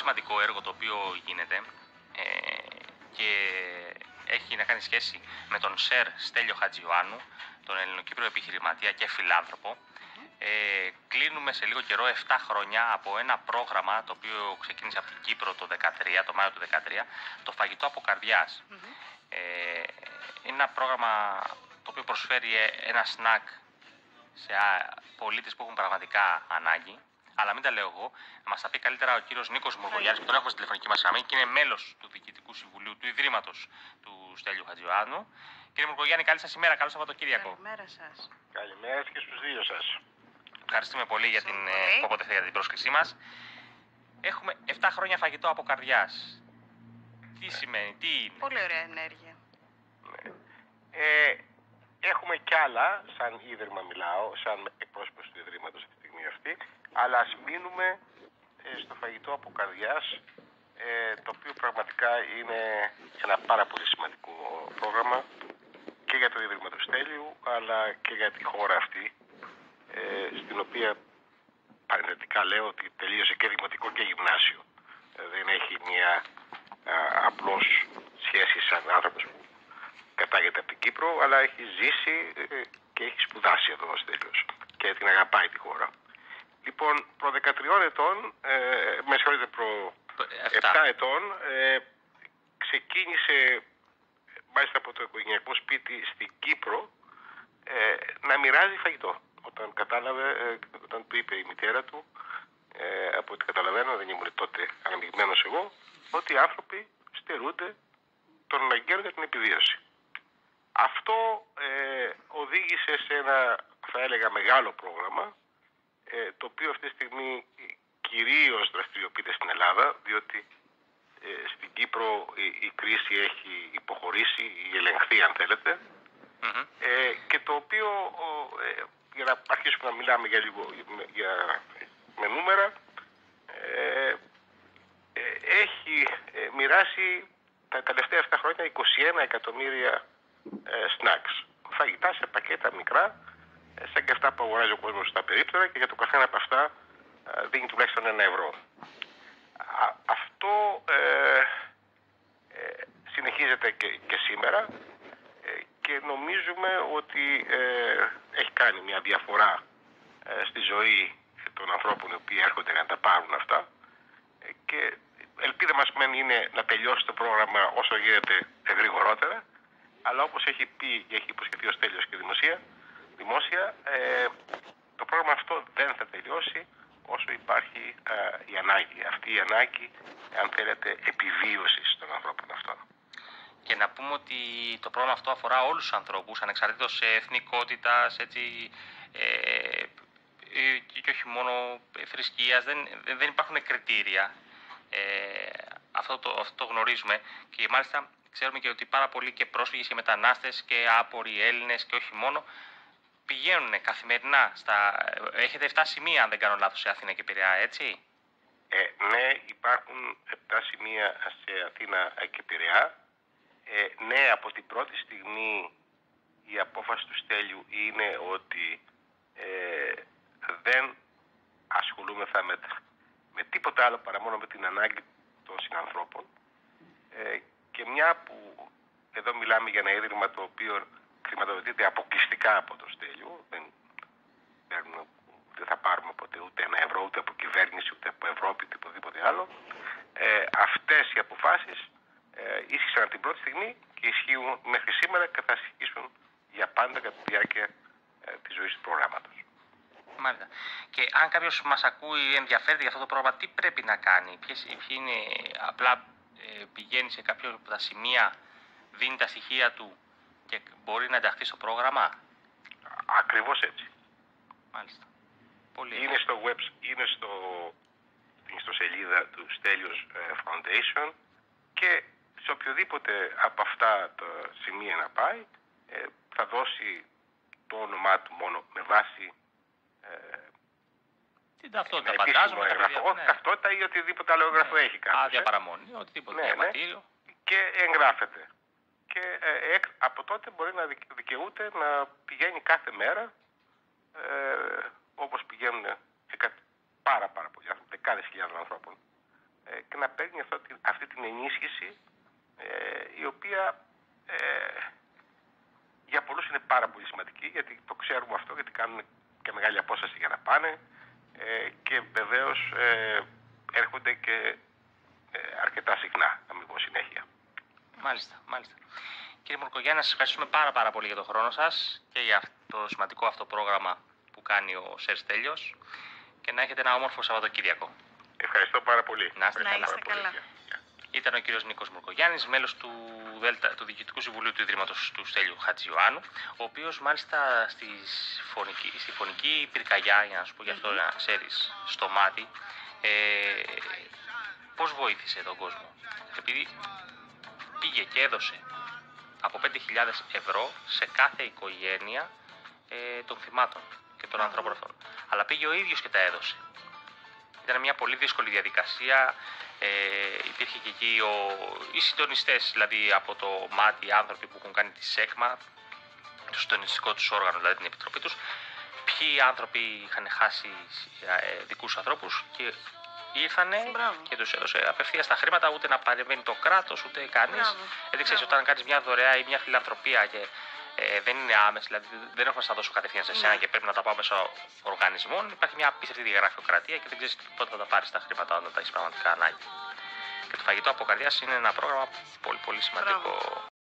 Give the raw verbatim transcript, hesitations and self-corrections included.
σημαντικό έργο το οποίο γίνεται ε, και έχει να κάνει σχέση με τον Σερ Στέλιο Χατζιωάννου, τον Ελληνοκύπριο επιχειρηματία και φιλάνθρωπο. Ε, κλείνουμε σε λίγο καιρό επτά χρόνια από ένα πρόγραμμα το οποίο ξεκίνησε από την Κύπρο το δεκατρία, το Μάιο του δεκατρία, το φαγητό από καρδιάς. Mm-hmm. Ε, είναι ένα πρόγραμμα το οποίο προσφέρει ένα σνακ σε πολίτες που έχουν πραγματικά ανάγκη. Αλλά μην τα λέω εγώ, να μας τα πει καλύτερα ο κύριος Νίκος Mourkogiannis, που τον έχουμε στη τηλεφωνική μας γραμμή και είναι μέλος του Διοικητικού Συμβουλίου του Ιδρύματος του Στέλιου Χατζιωάννου. Κύριε Mourkogiannis, καλή σας ημέρα, καλό Σαββατοκύριακο. Καλημέρα σας. Καλημέρα και στους δύο σας. Ευχαριστούμε πολύ για την, ε, για την πρόσκλησή μας. Έχουμε επτά χρόνια φαγητό από καρδιάς. Τι ναι. σημαίνει, τι είναι? Πολύ ωραία ενέργεια. Ναι. Ε, έχουμε κι άλλα, σαν ίδρυμα μιλάω, σαν εκπρόσωπος του Ιδρύματος αυτή τη στιγμή αυτή, αλλά ας μείνουμε ε, στο φαγητό από καρδιάς, ε, το οποίο πραγματικά είναι ένα πάρα πολύ σημαντικό πρόγραμμα και για το Ίδρυμα του Στέλιου, αλλά και για τη χώρα αυτή, ε, στην οποία παρενθετικά λέω ότι τελείωσε και δημοτικό και γυμνάσιο. Ε, δεν έχει μια α, απλώς σχέση σαν άνθρωπος που κατάγεται από την Κύπρο, αλλά έχει ζήσει ε, και έχει σπουδάσει εδώ ο Στέλιος και την αγαπάει τη χώρα. Λοιπόν, προ δεκατριών ετών, ε, με συγχωρείτε, προ επτά ετών, ε, ξεκίνησε μάλιστα από το οικογενειακό σπίτι στην Κύπρο ε, να μοιράζει φαγητό. Όταν κατάλαβε, ε, όταν του είπε η μητέρα του, ε, από ό,τι καταλαβαίνω, δεν ήμουν τότε αναμειγμένος εγώ, ότι οι άνθρωποι στερούνται των αναγκαίων για την επιβίωση. Αυτό ε, οδήγησε σε ένα, θα έλεγα, μεγάλο πρόγραμμα, ε, το οποίο αυτή τη στιγμή κυρίως δραστηριοποιείται στην Ελλάδα, διότι ε, στην Κύπρο η, η κρίση έχει υποχωρήσει, η ελεγχθεί αν θέλετε, mm-hmm. ε, και το οποίο, ε, για να αρχίσουμε να μιλάμε για λίγο για, με νούμερα, ε, ε, έχει ε, μοιράσει τα τελευταία επτά χρόνια είκοσι ένα εκατομμύρια ε, snacks, φαγητά σε πακέτα μικρά, ε, σαν και αυτά που αγοράζει ο κόσμος στα περίπτωρα, και για το καθένα από αυτά ε, δίνει τουλάχιστον ένα ευρώ. Α, αυτό ε, ε, συνεχίζεται και, και σήμερα ε, και νομίζουμε ότι ε, έχει κάνει μια διαφορά ε, στη ζωή των ανθρώπων οι οποίοι έρχονται να τα πάρουν αυτά, ε, και ελπίδα μας μεν είναι να τελειώσει το πρόγραμμα όσο γίνεται γρηγορότερα, αλλά όπως έχει πει και έχει υποσχεθεί ο Στέλιος και δημοσία, δημόσια, ε, το πρόγραμμα αυτό δεν θα τελειώσει όσο υπάρχει ε, η ανάγκη. Αυτή η ανάγκη, αν θέλετε, επιβίωσης των ανθρώπων αυτών. Και να πούμε ότι το πρόγραμμα αυτό αφορά όλους τους ανθρώπους, ανεξαρτήτως εθνικότητας, έτσι, ε, και όχι μόνο θρησκείας, δεν, δεν υπάρχουν κριτήρια. Ε, αυτό, το, αυτό το γνωρίζουμε και μάλιστα ξέρουμε και ότι πάρα πολλοί και πρόσφυγες και μετανάστες και άποροι Έλληνες και όχι μόνο πηγαίνουν καθημερινά στα... Έχετε επτά σημεία, αν δεν κάνω λάθος, σε Αθήνα και Πειραιά, έτσι? Ε, ναι, υπάρχουν επτά σημεία σε Αθήνα και Πειραιά. Ε, ναι, από την πρώτη στιγμή η απόφαση του Στέλιου είναι ότι ε, δεν ασχολούμεθα με, με τίποτα άλλο παρά μόνο με την ανάγκη των συνανθρώπων. Ε, και μια που εδώ μιλάμε για ένα ίδρυμα το οποίο χρηματοδοτείται αποκλειστικά από το Στέλιο, δεν, παίρνουμε, δεν θα πάρουμε ποτέ ούτε ένα ευρώ, ούτε από κυβέρνηση, ούτε από Ευρώπη, ούτε οτιδήποτε άλλο. Ε, αυτές οι αποφάσεις ε, ίσχυσαν από την πρώτη στιγμή και ισχύουν μέχρι σήμερα και θα ισχύσουν για πάντα κατά τη διάρκεια ε, της ζωής του προγράμματος. Μάλιστα. Και αν κάποιος μας ακούει, ενδιαφέρεται για αυτό το πρόγραμμα, τι πρέπει να κάνει? Ποιες, ποιοι είναι, απλά ε, πηγαίνει σε κάποιο από τα σημεία, δίνει τα στοιχεία του και μπορεί να ενταχθεί στο πρόγραμμα? Ακριβώς έτσι. Μάλιστα. Πολύ είναι στο web, είναι στο, στην ιστοσελίδα του Stelios Foundation και σε οποιοδήποτε από αυτά τα σημεία να πάει ε, θα δώσει το όνομά του μόνο με βάση ε, την ταυτότητα, φαντάζομαι. Έγγραφο, ναι. Ταυτότητα ή οτιδήποτε άλλο έγγραφο ναι. έχει κάποιος. Άδεια παραμονή, οτιδήποτε ναι, διαβατήριο. Ναι. Και εγγράφεται. Και ε, ε, από τότε μπορεί να δικαιούται να πηγαίνει κάθε μέρα, ε, όπως πηγαίνουν εκα, πάρα πάρα πολλοί άνθρωποι, δεκάδες χιλιάδων ανθρώπων ε, και να παίρνει αυτό, αυτή την ενίσχυση ε, η οποία ε, για πολλούς είναι πάρα πολύ σημαντική, γιατί το ξέρουμε αυτό, γιατί κάνουν και μεγάλη απόσταση για να πάνε ε, και βεβαίως ε, έρχονται και ε, αρκετά συχνά, να μην πω συνέχεια. Μάλιστα, μάλιστα. Κύριε Μουρκογιάννη, να σας ευχαριστούμε πάρα πάρα πολύ για τον χρόνο σας και για το σημαντικό αυτό πρόγραμμα που κάνει ο Σερ Στέλιος και να έχετε ένα όμορφο Σαββατοκύριακο. Ευχαριστώ πάρα πολύ. Να είστε καλά. καλά. Ήταν ο κύριος Νίκος Μουρκογιάννης, μέλος του, Δέλτα, του Διοικητικού Συμβουλίου του Ιδρύματος του Στέλιου Χατζιωάννου, ο οποίος μάλιστα στις φωνική, στη φωνική πυρκαγιά, για να σου πω γι' αυτό, να ξέρεις, στο μάτι, ε, πώς βοήθησε τον κόσμο. Επειδή πήγε και έδωσε από πέντε χιλιάδες ευρώ σε κάθε οικογένεια ε, των θυμάτων και των ανθρώπων αυτών. Αλλά πήγε ο ίδιος και τα έδωσε. Ήταν μια πολύ δύσκολη διαδικασία. Ε, υπήρχε και εκεί ο, οι συντονιστές, δηλαδή από το ΜΑΤ, οι άνθρωποι που έχουν κάνει τη ΣΕΚΜΑ, το συντονιστικό τους όργανο, δηλαδή την επιτροπή τους, ποιοι άνθρωποι είχαν χάσει ε, δικούς ανθρώπους και ήρθανε και τους έδωσε απευθείας τα χρήματα, ούτε να παρεμβαίνει το κράτος, ούτε κανείς. Γιατί ξέρεις, όταν κάνεις μια δωρεά ή μια φιλανθρωπία και ε, δεν είναι άμεση, δηλαδή δεν έχω να στα δώσω κατευθείαν σε εσένα και πρέπει να τα πάω μέσω οργανισμών, υπάρχει μια απίστευτη γραφειοκρατία και δεν ξέρεις πότε θα τα πάρεις τα χρήματα όταν τα έχεις πραγματικά ανάγκη. Και το φαγητό από καρδιάς είναι ένα πρόγραμμα πολύ πολύ σημαντικό. Μπράβο.